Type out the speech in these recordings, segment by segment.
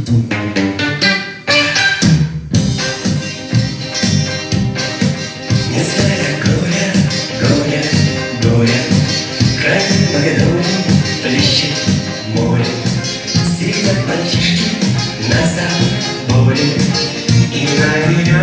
Не зная горя, горя, горя, в крайнем Македонии плещет море. Сидят мальчишки на заборе, и на меня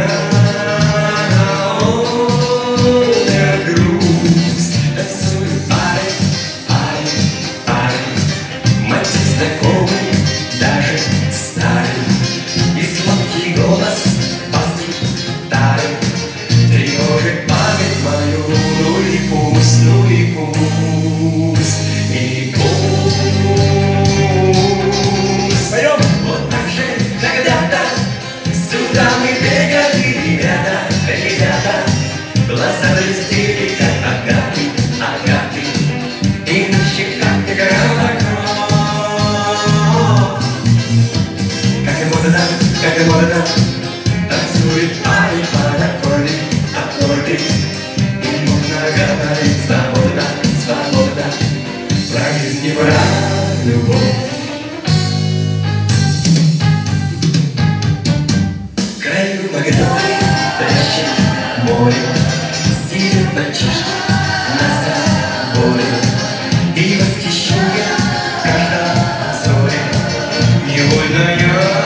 грусть. Танцуют пары, пары, пары, мать знакомый, даже старый, и сладкий голос бас-гитары тревожит память мою. Ну и пусть, ну и пусть, и пусть. Поем! Вот так же когда-то сюда мы бегали, ребята, ребята, глаза блестели, как агаты, агаты, и на щеках играла кровь. Как и молодо, как и молодо, танцует пары под аккорды, аккорды, и можно говорить свободно, свободно, про жизнь и про любовь. В краю Македонии плещет море, сидят мальчишки на заборе, и восхищение в каждом взоре. Невольно я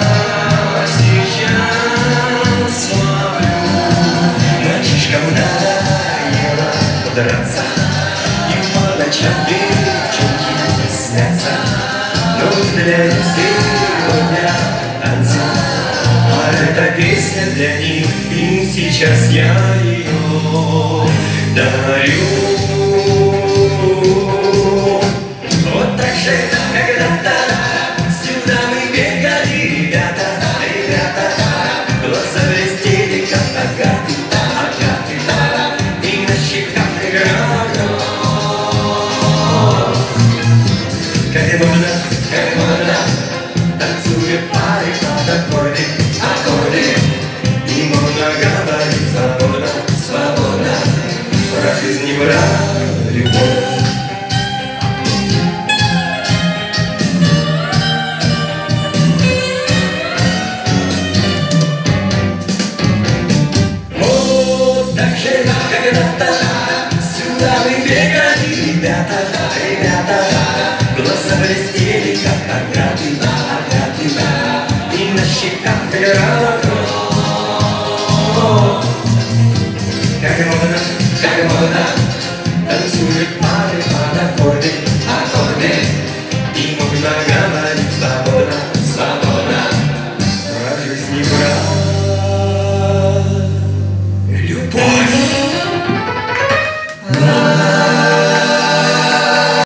сейчас ловлю. Мальчишкам надоело драться, и по ночам девчонки снятся. Но для них сегодня танцы, а эта песня для них, им сейчас я ее дарю. Вот так же когда-то сюда мы бегали, ребята, ребята, глаза блестели, как агаты, агаты, и на щеках играла кровь. Как и молодо, танцуют пары под аккорды, аккорды, и можно говорить свободно, свободно, про жизнь и про любовь. Вот так же когда-то сюда мы бегали, ребята, ребята, глаза блестели, как агаты, агаты, и на щеках играла кровь. Как и молодо, танцуют пары под аккорды, аккорды, и можно